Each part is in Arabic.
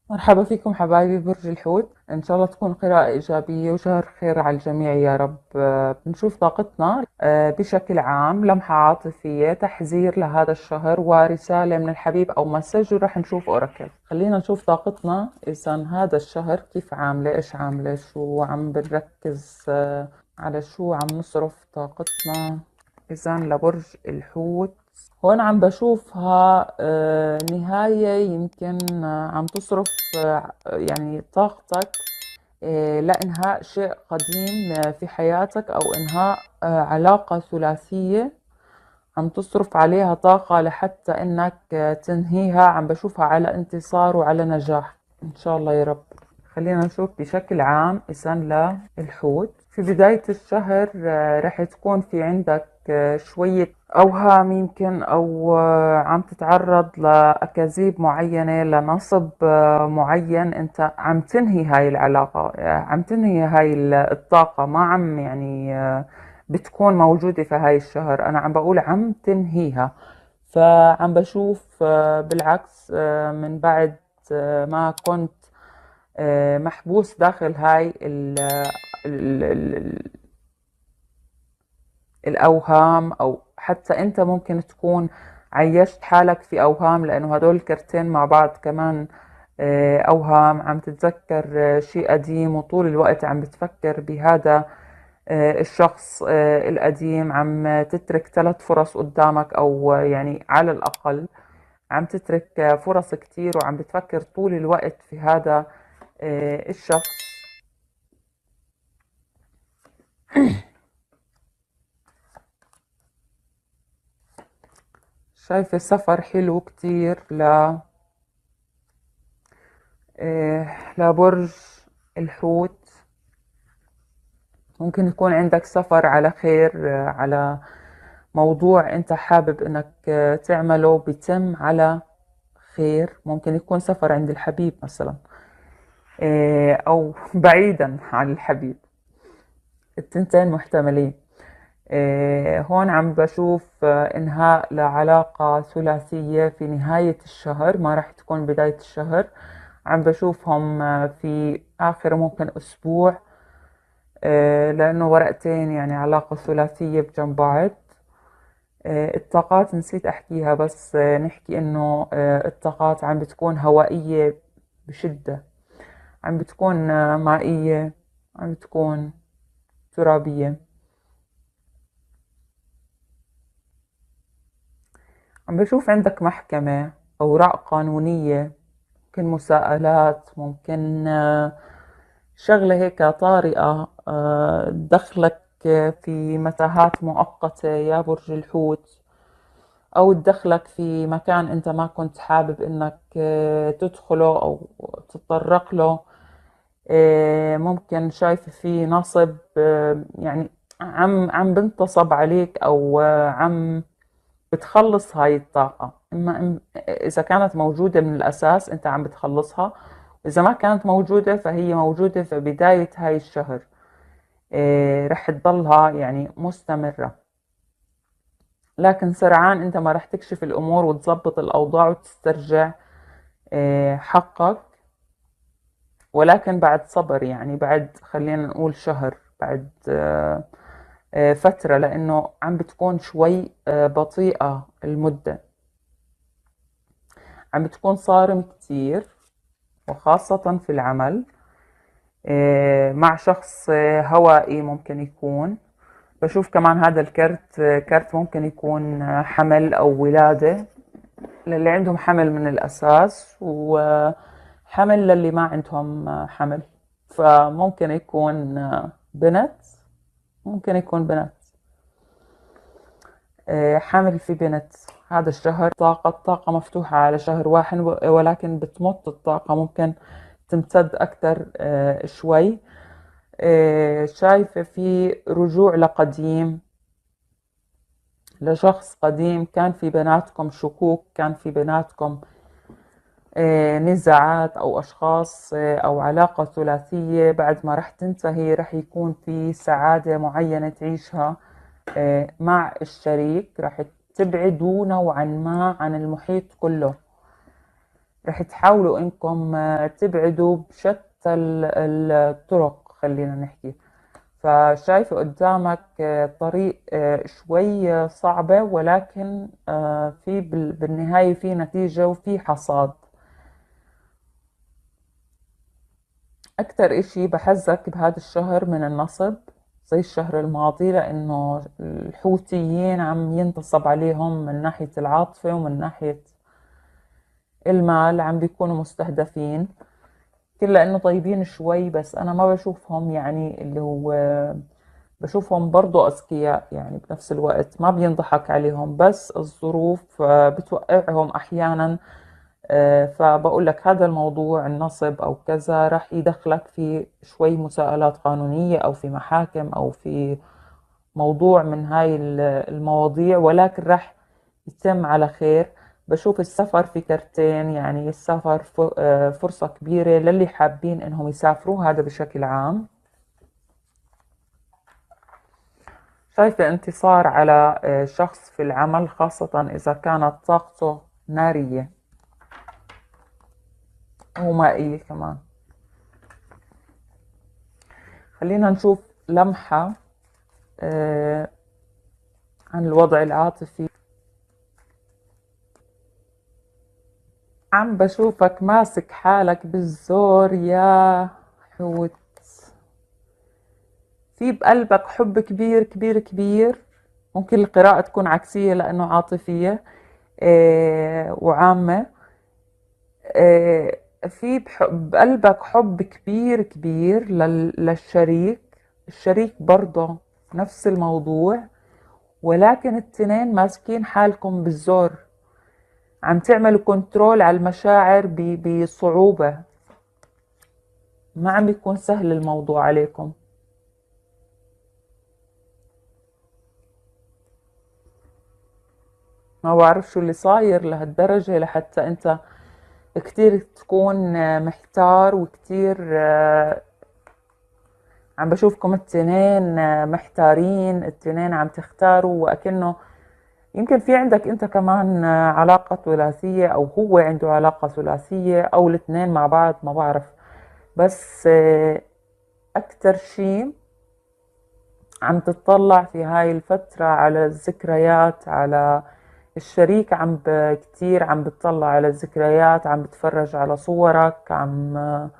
مرحبا فيكم حبايبي برج الحوت. إن شاء الله تكون قراءة إيجابية وشهر خير على الجميع يا رب. بنشوف طاقتنا بشكل عام، لمحة عاطفية، تحذير لهذا الشهر ورسالة من الحبيب أو مسج، ورح نشوف أوراكل. خلينا نشوف طاقتنا إذا هذا الشهر كيف عاملة، إيش عاملة، شو عم بنركز، على شو عم نصرف طاقتنا. إذا لبرج الحوت هون عم بشوفها نهاية، يمكن عم تصرف يعني طاقتك لإنهاء شيء قديم في حياتك، أو إنهاء علاقة ثلاثية عم تصرف عليها طاقة لحتى إنك تنهيها. عم بشوفها على انتصار وعلى نجاح إن شاء الله يا رب. خلينا نشوف بشكل عام إذا للحوت في بداية الشهر رح تكون في عندك شوية أوهام يمكن، أو عم تتعرض لأكاذيب معينة، لنصب معين. أنت عم تنهي هاي العلاقة، عم تنهي هاي الطاقة، ما عم يعني بتكون موجودة في هاي الشهر. أنا عم بقول عم تنهيها. فعم بشوف بالعكس، من بعد ما كنت محبوس داخل هاي ال ال الأوهام، أو حتى أنت ممكن تكون عيشت حالك في أوهام، لأنه هدول الكرتين مع بعض كمان أوهام. عم تتذكر شيء قديم، وطول الوقت عم بتفكر بهذا الشخص القديم. عم تترك 3 فرص قدامك، أو يعني على الأقل عم تترك فرص كتير، وعم بتفكر طول الوقت في هذا الشخص. شايفة سفر حلو كتير لبرج الحوت. ممكن يكون عندك سفر على خير، على موضوع انت حابب انك تعمله بيتم على خير. ممكن يكون سفر عند الحبيب مثلا، او بعيدا عن الحبيب. التنتين محتملين. هون عم بشوف انهاء لعلاقة ثلاثية في نهاية الشهر، ما راح تكون بداية الشهر. عم بشوفهم في آخر ممكن أسبوع، لأنه ورقتين يعني علاقة ثلاثية بجنب بعض. الطاقات نسيت أحكيها، بس نحكي إنه الطاقات عم بتكون هوائية بشدة، عم بتكون مائية، عم بتكون ترابية. عم بشوف عندك محكمة، أوراق قانونية، ممكن مساءلات، ممكن شغلة هيك طارئة تدخلك في متاهات مؤقتة يا برج الحوت، أو تدخلك في مكان أنت ما كنت حابب إنك تدخله أو تتطرق له. ممكن شايف في نصب، يعني عم بنتصب عليك، أو عم بتخلص هاي الطاقة. إذا كانت موجودة من الأساس أنت عم بتخلصها، إذا ما كانت موجودة فهي موجودة في بداية هاي الشهر. رح تضلها يعني مستمرة، لكن سرعان أنت ما رح تكشف الأمور وتظبط الأوضاع وتسترجع حقك. ولكن بعد صبر، يعني بعد خلينا نقول شهر، بعد فترة، لأنه عم بتكون شوي بطيئة المدة. عم بتكون صارم كتير، وخاصة في العمل مع شخص هوائي ممكن يكون. بشوف كمان هذا الكرت كرت ممكن يكون حمل أو ولادة، للي عندهم حمل من الأساس، وحمل للي ما عندهم حمل. فممكن يكون بنت، ممكن يكون بنت، حمل في بنت. هذا الشهر الطاقة مفتوحة على شهر واحد، ولكن بتمط الطاقة، ممكن تمتد أكثر شوي. شايفة في رجوع لقديم، لشخص قديم. كان في بيناتكم شكوك، كان في بيناتكم نزاعات، أو أشخاص أو علاقة ثلاثية. بعد ما رح تنتهي رح يكون في سعادة معينة تعيشها مع الشريك. رح تبعدوا نوعا ما عن المحيط كله. رح تحاولوا انكم تبعدوا بشتى الطرق، خلينا نحكي. فشايفة قدامك طريق شوي صعبة، ولكن في بالنهاية في نتيجة وفي حصاد. أكتر إشي بحزك بهذا الشهر من النصب زي الشهر الماضي، لأنه الحوثيين عم ينتصب عليهم من ناحية العاطفة ومن ناحية المال، عم بيكونوا مستهدفين. كلا إنه طيبين شوي، بس أنا ما بشوفهم يعني اللي هو، بشوفهم برضو أذكياء يعني بنفس الوقت، ما بينضحك عليهم، بس الظروف بتوقعهم أحيانا. فبقول لك هذا الموضوع النصب أو كذا راح يدخلك في شوي مساءلات قانونية أو في محاكم أو في موضوع من هاي المواضيع، ولكن راح يتم على خير. بشوف السفر في كرتين، يعني السفر فرصة كبيرة للي حابين إنهم يسافروا، هذا بشكل عام. شايفة انتصار على شخص في العمل، خاصة إذا كانت طاقته نارية ومائية كمان. خلينا نشوف لمحة عن الوضع العاطفي. عم بشوفك ماسك حالك بالزور يا حوت، في بقلبك حب كبير كبير كبير. ممكن القراءة تكون عكسية لأنه عاطفية وعامة. في بقلبك حب كبير كبير للشريك. الشريك برضه نفس الموضوع، ولكن التنين ماسكين حالكم بالزور، عم تعملوا كنترول على المشاعر بصعوبة، ما عم بيكون سهل الموضوع عليكم. ما بعرف شو اللي صاير لهالدرجة لحتى انت كتير تكون محتار وكتير عم بشوفكم التنين محتارين، التنين عم تختاروا، وأكنه يمكن في عندك انت كمان علاقة ثلاثية او هو عنده علاقة ثلاثية او الاثنين مع بعض، ما بعرف. بس اكتر شي عم تطلع في هاي الفترة على الذكريات، على الشريك، كتير عم بتطلع على الذكريات، عم بتفرج على صورك، عم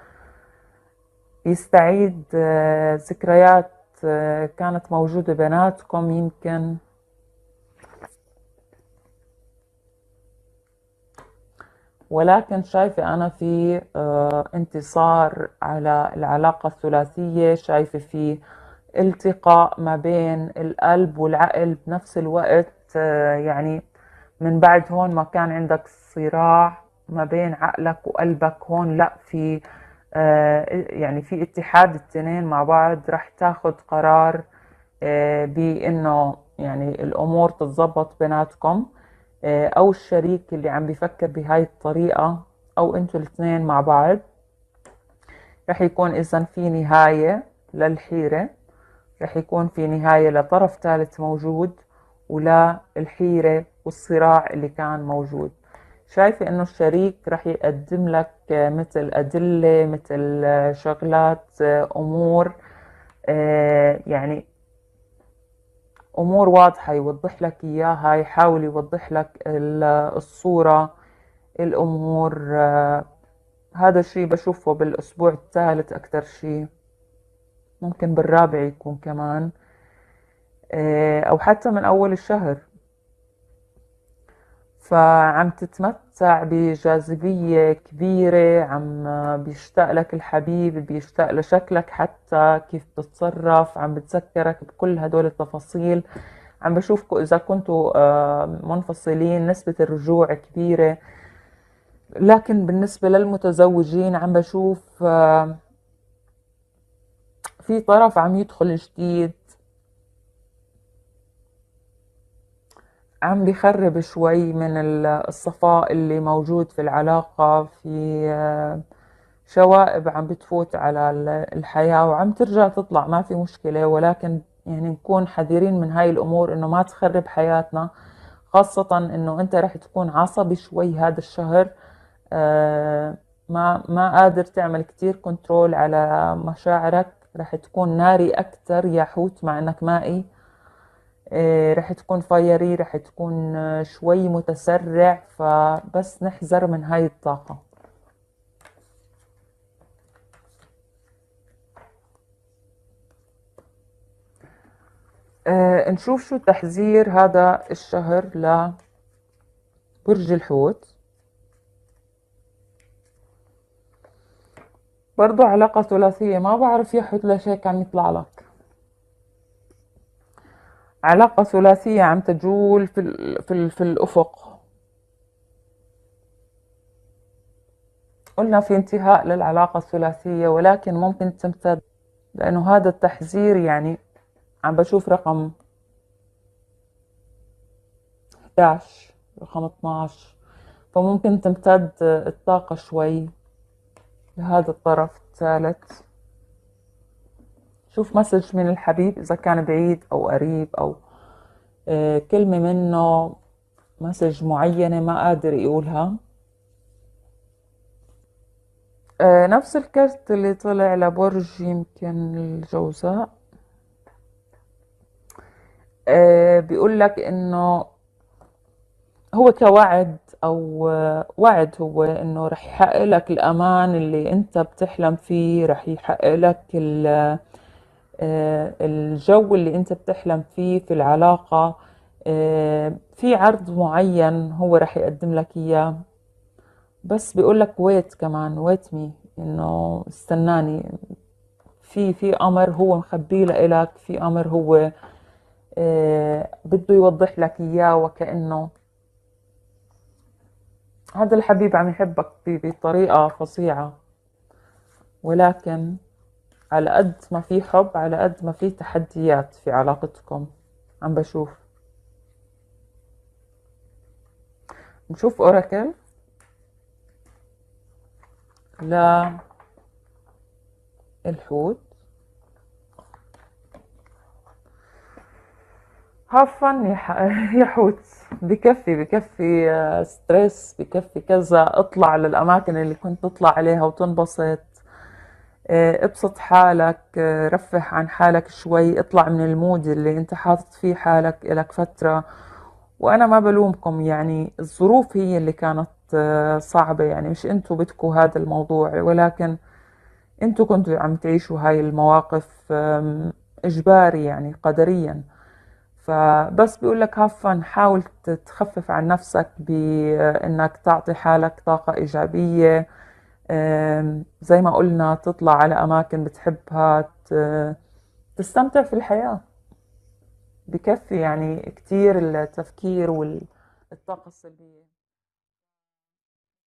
يستعيد ذكريات كانت موجودة بيناتكم يمكن. ولكن شايفة أنا في انتصار على العلاقة الثلاثية، شايفة في التقاء ما بين القلب والعقل بنفس الوقت. يعني من بعد هون ما كان عندك صراع ما بين عقلك وقلبك، هون لا، في يعني في اتحاد التنين مع بعض. رح تاخد قرار بأنه يعني الأمور تتظبط بيناتكم، أو الشريك اللي عم بيفكر بهاي الطريقة أو أنتوا الاثنين مع بعض. رح يكون إذن في نهاية للحيرة، رح يكون في نهاية لطرف ثالث موجود ولا الحيرة والصراع اللي كان موجود. شايفة إنه الشريك رح يقدم لك مثل أدلة، مثل شغلات، أمور، يعني أمور واضحة يوضح لك إياها، يحاول يوضح لك الصورة، الأمور. هذا الشيء بشوفه بالأسبوع الثالث أكتر شيء، ممكن بالرابع يكون كمان، أو حتى من أول الشهر. فعم تتمتع بجاذبية كبيرة، عم بيشتاق لك الحبيب، بيشتاق لشكلك، حتى كيف بتتصرف، عم بتذكرك بكل هدول التفاصيل. عم بشوفكم إذا كنتوا منفصلين نسبة الرجوع كبيرة، لكن بالنسبة للمتزوجين عم بشوف في طرف عم يدخل جديد، عم بيخرب شوي من الصفاء اللي موجود في العلاقة، في شوائب عم بتفوت على الحياة وعم ترجع تطلع، ما في مشكلة، ولكن يعني نكون حذرين من هاي الأمور إنه ما تخرب حياتنا. خاصة إنه أنت رح تكون عصبي شوي هذا الشهر، آه، ما قادر تعمل كتير كنترول على مشاعرك، رح تكون ناري أكتر يا حوت مع إنك مائي. رح تكون فايري، رح تكون شوي متسرع، فبس نحذر من هاي الطاقة. نشوف شو تحذير هذا الشهر لبرج الحوت. برضو علاقة ثلاثية، ما بعرف يا حوت ليش هيك عم يطلع لك. علاقة ثلاثية عم تجول في الأفق. قلنا في انتهاء للعلاقة الثلاثية، ولكن ممكن تمتد، لأنه هذا التحذير يعني عم بشوف رقم 11، رقم 12، فممكن تمتد الطاقة شوي لهذا الطرف الثالث. شوف مسج من الحبيب إذا كان بعيد أو قريب، أو كلمة منه، مسج معينة ما قادر يقولها. نفس الكرت اللي طلع لبرج يمكن الجوزاء. بيقول لك إنه هو كوعد، أو وعد، هو إنه رح يحقق لك الأمان اللي أنت بتحلم فيه، رح يحقق لك الجو اللي أنت بتحلم فيه في العلاقة. في عرض معين هو رح يقدم لك إياه، بس بيقول لك ويت كمان، ويت مي، إنه استناني، في أمر هو مخبيه لإلك، في أمر هو بده يوضح لك إياه، وكأنه هذا الحبيب عم يحبك بطريقة فظيعة، ولكن على قد ما في حب، على قد ما في تحديات في علاقتكم. عم بشوف. نشوف أوراكل للحوت. هفن يا حوت، بكفي ستريس، بكفي كذا، اطلع للأماكن اللي كنت تطلع عليها وتنبسط. ابسط حالك، رفه عن حالك شوي، اطلع من المود اللي انت حاطط فيه حالك إلك فترة. وأنا ما بلومكم، يعني الظروف هي اللي كانت صعبة، يعني مش انتوا بدكوا هذا الموضوع، ولكن انتوا كنتوا عم تعيشوا هاي المواقف إجباري، يعني قدريا. فبس بيقول لك هفن، حاول تخفف عن نفسك بانك تعطي حالك طاقة ايجابية. زي ما قلنا، تطلع على اماكن بتحبها، تستمتع في الحياة. بكفي يعني كتير التفكير والطاقة السلبية.